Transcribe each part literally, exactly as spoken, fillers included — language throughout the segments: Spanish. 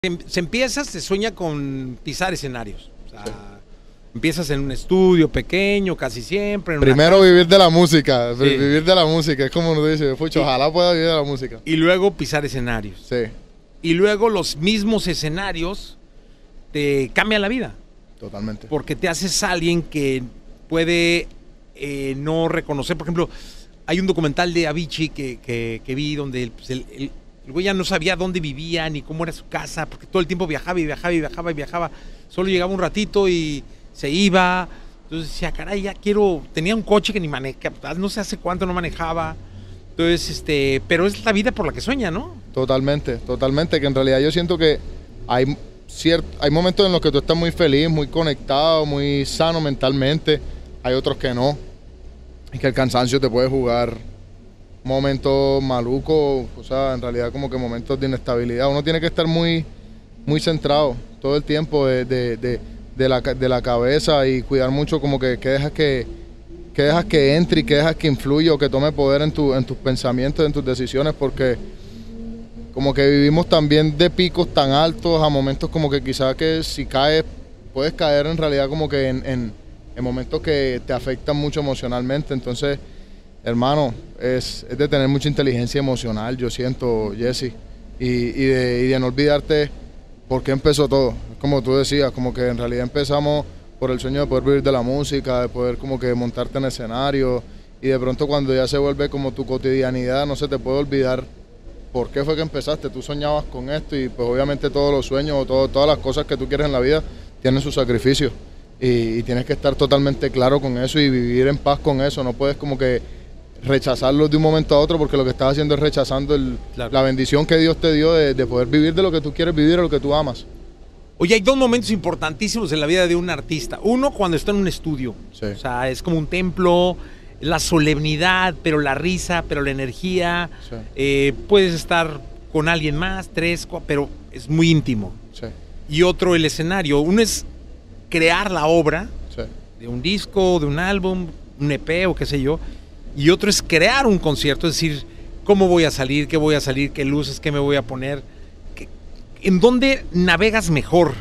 Se, se empieza, se sueña con pisar escenarios. O sea, empiezas en un estudio pequeño, casi siempre. En Primero una... vivir de la música, sí. vivir de la música, es como uno dice, pucho, sí. Ojalá pueda vivir de la música. Y luego pisar escenarios. Sí. Y luego los mismos escenarios te cambian la vida. Totalmente. Porque te haces alguien que puede eh, no reconocer. Por ejemplo, hay un documental de Avicii que, que, que vi donde pues, el, el El güey ya no sabía dónde vivía ni cómo era su casa, porque todo el tiempo viajaba y viajaba y viajaba y viajaba. Solo llegaba un ratito y se iba. Entonces decía, caray, ya quiero... Tenía un coche que ni manejaba, no sé hace cuánto no manejaba. Entonces, este... Pero es la vida por la que sueña, ¿no? Totalmente, totalmente. Que en realidad yo siento que hay, ciert, hay momentos en los que tú estás muy feliz, muy conectado, muy sano mentalmente. Hay otros que no. Y que el cansancio te puede jugar... momentos malucos, o sea, en realidad como que momentos de inestabilidad. Uno tiene que estar muy, muy centrado todo el tiempo de, de, de, de, la, de la cabeza y cuidar mucho como que, que dejas que, que dejas que entre y que dejas que influya o que tome poder en, tu, en tus pensamientos, en tus decisiones, porque como que vivimos también de picos tan altos a momentos como que quizás que si caes, puedes caer en realidad como que en, en, en momentos que te afectan mucho emocionalmente. Entonces, hermano, es, es de tener mucha inteligencia emocional, yo siento, Jesse, y, y, de, y de no olvidarte por qué empezó todo. Como tú decías, como que en realidad empezamos por el sueño de poder vivir de la música, de poder como que montarte en escenario, y de pronto cuando ya se vuelve como tu cotidianidad, no se te puede olvidar por qué fue que empezaste. Tú soñabas con esto y pues obviamente todos los sueños o todo, todas las cosas que tú quieres en la vida tienen su sacrificio, y, y tienes que estar totalmente claro con eso y vivir en paz con eso. No puedes como que rechazarlo de un momento a otro, porque lo que estás haciendo es rechazando el, claro. la bendición que Dios te dio de, de poder vivir de lo que tú quieres vivir, de lo que tú amas. Oye, hay dos momentos importantísimos en la vida de un artista. Uno, cuando está en un estudio. Sí. O sea, es como un templo, la solemnidad, pero la risa, pero la energía. Sí. Eh, puedes estar con alguien más, tres, cuatro, pero es muy íntimo. Sí. Y otro, el escenario. Uno es crear la obra sí. de un disco, de un álbum, un E P o qué sé yo. Y otro es crear un concierto, es decir, cómo voy a salir, qué voy a salir, qué luces, qué me voy a poner. Qué, ¿En dónde navegas mejor?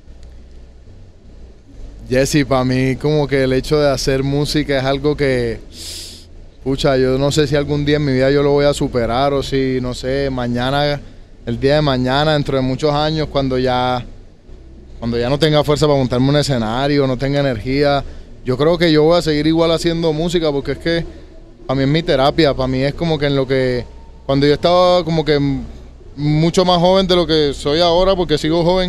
Jesse, para mí como que el hecho de hacer música es algo que, pucha, yo no sé si algún día en mi vida yo lo voy a superar o si, no sé, mañana, el día de mañana, dentro de muchos años, cuando ya, cuando ya no tenga fuerza para montarme un escenario, no tenga energía, yo creo que yo voy a seguir igual haciendo música, porque es que para mí es mi terapia. Para mí es como que en lo que, cuando yo estaba como que mucho más joven de lo que soy ahora, porque sigo joven,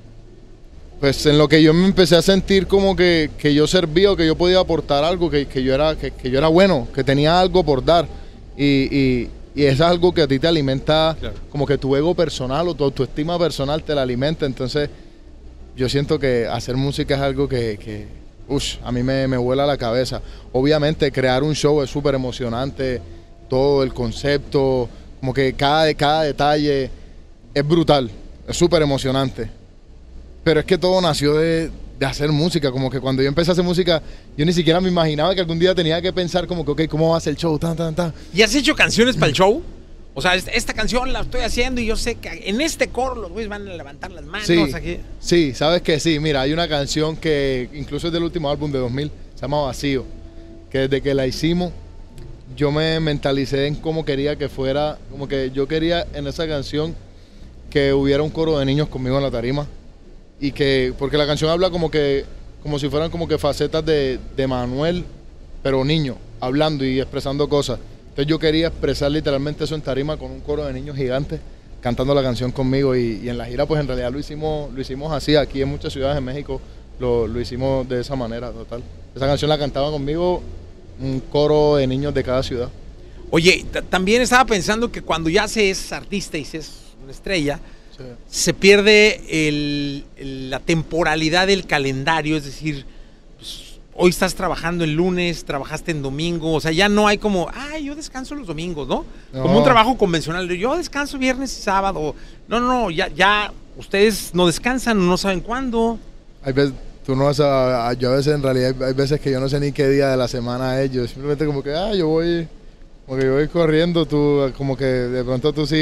pues en lo que yo me empecé a sentir como que, que yo servía, que yo podía aportar algo, que, que, yo era, que, que yo era bueno, que tenía algo por dar. Y, y, y es algo que a ti te alimenta, claro. Como que tu ego personal o tu autoestima personal te la alimenta. Entonces yo siento que hacer música es algo que... que Ush, a mí me, me vuela la cabeza. Obviamente crear un show es súper emocionante, todo el concepto, como que cada, cada detalle es brutal, es súper emocionante. Pero es que todo nació de, de hacer música, como que cuando yo empecé a hacer música, yo ni siquiera me imaginaba que algún día tenía que pensar como que, ok, ¿cómo va a ser el show? Tan, tan, tan. ¿Y has hecho canciones para el show? O sea, esta canción la estoy haciendo y yo sé que en este coro los güeyes van a levantar las manos. Sí, aquí. Sí, sabes que sí. Mira, hay una canción que incluso es del último álbum de dos mil, se llama Vacío, que desde que la hicimos yo me mentalicé en cómo quería que fuera, como que yo quería en esa canción que hubiera un coro de niños conmigo en la tarima, y que, porque la canción habla como que, como si fueran como que facetas de, de Manuel, pero niño, hablando y expresando cosas. Entonces yo quería expresar literalmente eso en tarima con un coro de niños gigantes cantando la canción conmigo, y, y en la gira pues en realidad lo hicimos, lo hicimos así. Aquí en muchas ciudades de México lo, lo hicimos de esa manera total. Esa canción la cantaba conmigo un coro de niños de cada ciudad. Oye, también estaba pensando que cuando ya se es artista y se es una estrella, sí. se pierde el, el, la temporalidad del calendario, es decir, pues, hoy estás trabajando el lunes, trabajaste en domingo, o sea, ya no hay como, ay, yo descanso los domingos, ¿no? no. Como un trabajo convencional, yo descanso viernes y sábado. No, no, ya, ya ustedes no descansan, no saben cuándo. Hay veces, tú no vas a, yo a veces en realidad hay veces que yo no sé ni qué día de la semana es, yo simplemente como que, ah, yo voy, como que yo voy corriendo, tú, como que de pronto tú sí,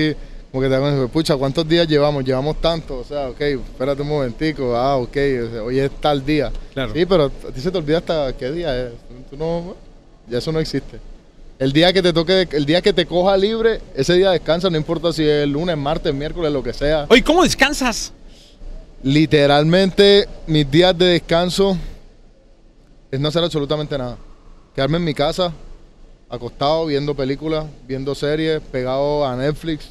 como que te das, pucha, ¿cuántos días llevamos? Llevamos tanto, o sea, ok, espérate un momentico, ah, ok, o sea, hoy es tal día. Claro. Sí, pero a ti se te olvida hasta qué día es. Tú no, ya eso no existe. El día que te toque, el día que te coja libre, ese día descansa, no importa si es lunes, martes, miércoles, lo que sea. Oye, ¿cómo descansas? Literalmente, mis días de descanso es no hacer absolutamente nada. Quedarme en mi casa, acostado, viendo películas, viendo series, pegado a Netflix.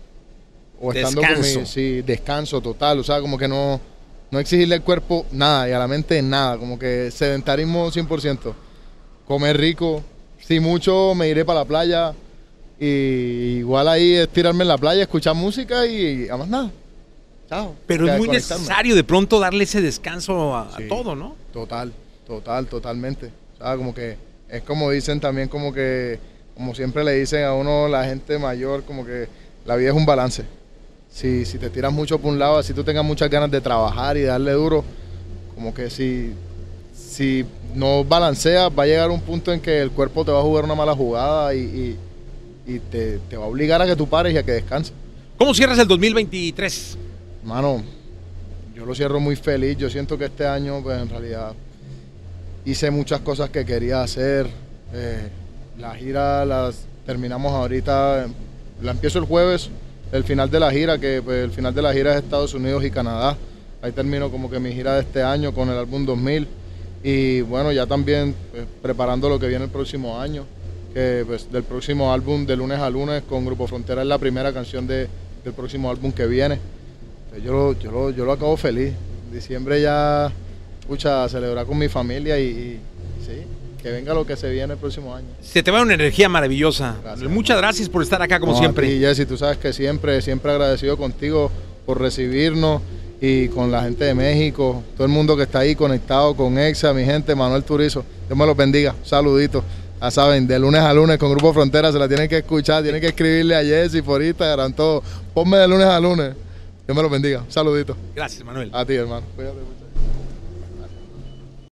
O estando Descanso. con mi, sí, descanso total, o sea, como que no, no exigirle al cuerpo nada y a la mente nada, como que sedentarismo cien por ciento. Comer rico, si mucho me iré para la playa y igual ahí estirarme en la playa, escuchar música y además nada. Chao. Pero es muy necesario de pronto darle ese descanso a, sí, a todo, ¿no? Total, total, totalmente. O sea, como que es como dicen también, como que, como siempre le dicen a uno la gente mayor, como que la vida es un balance. Si, si te tiras mucho por un lado, así tú tengas muchas ganas de trabajar y darle duro, como que si, si no balanceas, va a llegar un punto en que el cuerpo te va a jugar una mala jugada y, y, y te, te va a obligar a que tú pares y a que descanses. ¿Cómo cierras el dos mil veintitrés? Mano, yo lo cierro muy feliz. Yo siento que este año, pues en realidad, hice muchas cosas que quería hacer. Eh, la gira las terminamos ahorita, la empiezo el jueves. El final de la gira, que pues, el final de la gira es Estados Unidos y Canadá. Ahí termino como que mi gira de este año con el álbum dos mil. Y bueno, ya también pues, preparando lo que viene el próximo año. Que pues del próximo álbum de lunes a lunes con Grupo Frontera es la primera canción de, del próximo álbum que viene. Pues, yo, lo, yo, lo, yo lo acabo feliz. En diciembre ya, escucha, a celebrar con mi familia y, y sí. Que venga lo que se viene el próximo año. Se te va una energía maravillosa. Gracias. Muchas gracias por estar acá como No, siempre. Y Jessy, tú sabes que siempre, siempre agradecido contigo por recibirnos y con la gente de México, todo el mundo que está ahí conectado con Exa, mi gente, Manuel Turizo. Dios me los bendiga. Saluditos. Ya saben, de lunes a lunes con Grupo Frontera se la tienen que escuchar, tienen que escribirle a Jessy por Instagram, todo. Ponme de lunes a lunes. Dios me los bendiga. Saluditos. Gracias, Manuel. A ti, hermano. Cuídate mucho.